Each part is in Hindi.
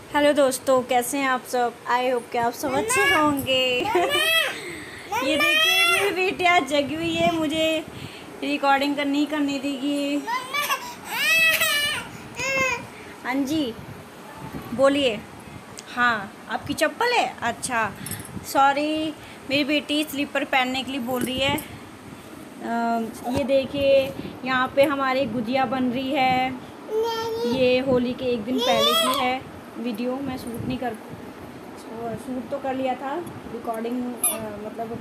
हेलो दोस्तों, कैसे हैं आप सब। आई होप कि आप सब अच्छे होंगे। ये देखिए मेरी बेटी आज जगी हुई है, मुझे रिकॉर्डिंग करनी देगी। हाँ जी बोलिए। हाँ आपकी चप्पल है, अच्छा सॉरी। मेरी बेटी स्लीपर पहनने के लिए बोल रही है। ये देखिए यहाँ पे हमारी गुजिया बन रही है। ये होली के एक दिन पहले की है वीडियो। मैं शूट तो कर लिया था, रिकॉर्डिंग मतलब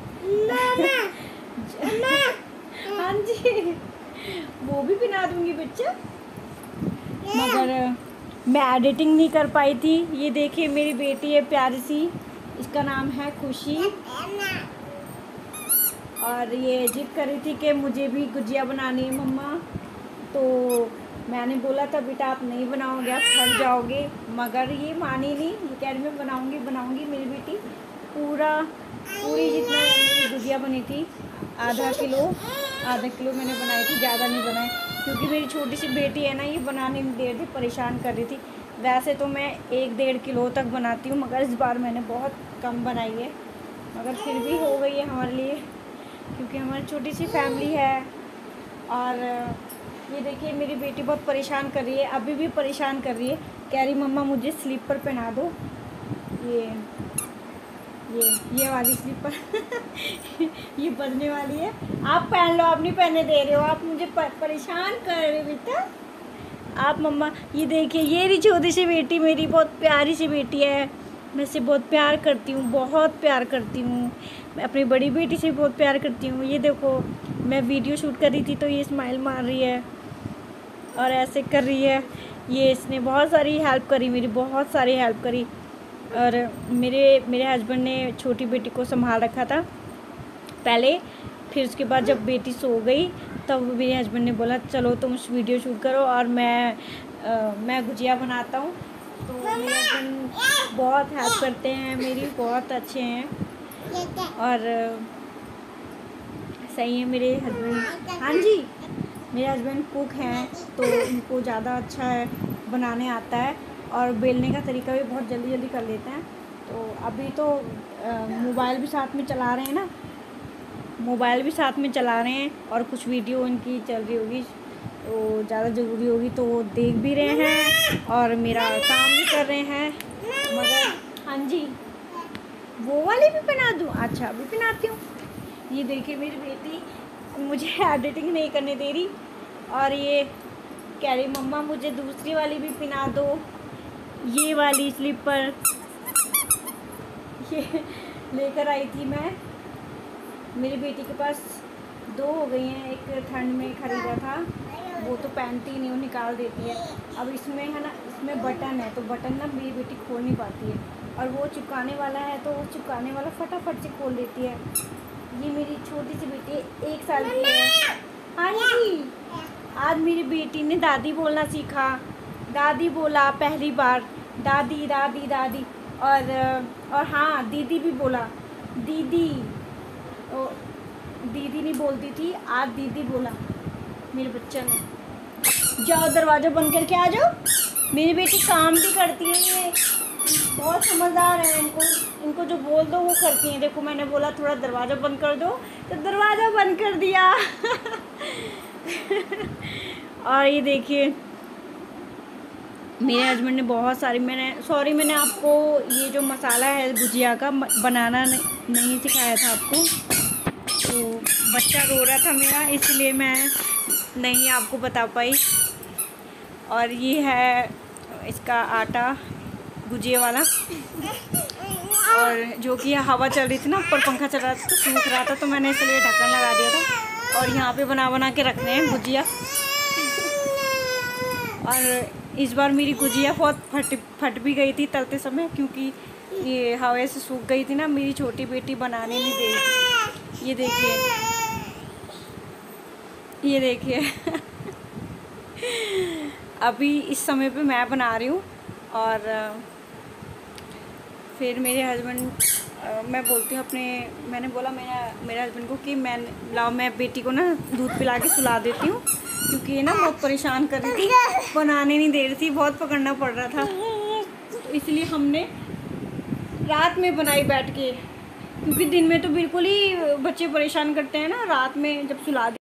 हाँ जी वो भी बना दूंगी बच्चा, मगर मैं एडिटिंग नहीं कर पाई थी। ये देखिए मेरी बेटी है प्यारी सी, इसका नाम है खुशी। और ये जिद कर रही थी कि मुझे भी गुजिया बनानी है मम्मा, तो मैंने बोला था बेटा आप नहीं बनाओगे, आप थक जाओगे, मगर ये मानी नहीं। ये कह रही मैं बनाऊंगी। मेरी बेटी पूरी जितना मेरी गुजिया बनी थी आधा किलो मैंने बनाई थी, ज़्यादा नहीं बनाई, क्योंकि मेरी छोटी सी बेटी है ना, ये बनाने में देर थी, परेशान कर रही थी। वैसे तो मैं 1-1.5 किलो तक बनाती हूँ, मगर इस बार मैंने बहुत कम बनाई है, मगर फिर भी हो गई है हमारे लिए, क्योंकि हमारी छोटी सी फैमिली है। और ये देखिए मेरी बेटी बहुत परेशान कर रही है, अभी भी परेशान कर रही है, कह रही मम्मा मुझे स्लीपर पहना दो। ये वाली स्लीपर ये बजने वाली है, आप पहन लो, आप नहीं पहनने दे रहे हो, आप मुझे परेशान कर रहे हो बेटा आप मम्मा। ये देखिए ये रही छोटी सी बेटी मेरी, बहुत प्यारी सी बेटी है, मैं इसे बहुत प्यार करती हूँ, बहुत प्यार करती हूँ। मैं अपनी बड़ी बेटी से बहुत प्यार करती हूँ। ये देखो मैं वीडियो शूट कर रही थी तो ये स्माइल मार रही है और ऐसे कर रही है। ये इसने बहुत सारी हेल्प करी, मेरी बहुत सारी हेल्प करी। और मेरे हस्बैंड ने छोटी बेटी को संभाल रखा था पहले, फिर उसके बाद जब बेटी सो गई तब मेरे हस्बैंड ने बोला चलो तुम वीडियो शूट करो और मैं गुजिया बनाता हूँ। तो मेरे हस्बैंड बहुत हेल्प करते हैं मेरी, बहुत अच्छे हैं और सही है मेरे हस्बैंड। हाँ जी मेरे हस्बैंड कुक हैं, तो उनको ज़्यादा अच्छा है बनाने आता है, और बेलने का तरीका भी बहुत जल्दी कर लेते हैं। तो अभी तो मोबाइल भी साथ में चला रहे हैं ना, और कुछ वीडियो उनकी चल रही होगी तो ज़्यादा ज़रूरी होगी, तो वो देख भी रहे हैं और मेरा काम भी कर रहे हैं। मगर हाँ जी वो वाली भी बना दूँ, अच्छा अभी बनाती हूँ। ये देखिए मेरी बेटी मुझे एडिटिंग नहीं करने दे रही, और ये कह रही मम्मा मुझे दूसरी वाली भी पहना दो, ये वाली स्लीपर ये लेकर आई थी मैं। मेरी बेटी के पास 2 हो गई हैं, एक ठंड में ख़रीदा था, वो तो पहनती ही नहीं, वो निकाल देती है। अब इसमें है ना, इसमें बटन है, तो बटन ना मेरी बेटी खोल नहीं पाती है, और वो चिपकाने वाला है तो वो चिपकाने वाला फटाफट से खोल देती है। ये मेरी छोटी सी बेटी 1 साल की है। हाँ जी आज मेरी बेटी ने दादी बोलना सीखा, दादी बोला पहली बार, दादी दादी दादी, और हाँ दीदी भी बोला, दीदी। दीदी नहीं बोलती थी, आज दीदी बोला मेरे बच्चे ने। जाओ दरवाज़ा बंद करके आ जाओ। मेरी बेटी काम भी करती है, ये बहुत समझदार है, इनको जो बोल दो वो करती हैं। देखो मैंने बोला थोड़ा दरवाज़ा बंद कर दो तो दरवाज़ा बंद कर दिया। और ये देखिए मेरे हस्बैंड ने बहुत सारी, मैंने आपको ये जो मसाला है गुजिया का बनाना नहीं सिखाया था आपको, तो बच्चा रो रहा था मेरा, इसलिए मैं नहीं आपको बता पाई। और ये है इसका आटा गुजिया वाला, और जो कि हवा चल रही थी ना, ऊपर पंखा चल रहा था तो सूख रहा था, तो मैंने इसलिए ढक्कन लगा दिया था। और यहाँ पे बना के रख रहे हैं गुजिया। और इस बार मेरी गुजिया बहुत फट भी गई थी तलते समय, क्योंकि ये हवा से सूख गई थी ना, मेरी छोटी बेटी बनाने नहीं दे रही थी। ये देखिए अभी इस समय पे मैं बना रही हूँ, और फिर मेरे हस्बैंड, मैं बोलती हूँ मैंने बोला मेरे हस्बैंड को कि मैं बेटी को ना दूध पिला के सुला देती हूँ, क्योंकि ये ना बहुत परेशान कर रही थी, बनाने नहीं दे रही थी, बहुत पकड़ना पड़ रहा था। तो इसलिए हमने रात में बनाई बैठ के, क्योंकि दिन में तो बिल्कुल ही बच्चे परेशान करते हैं ना, रात में जब सुला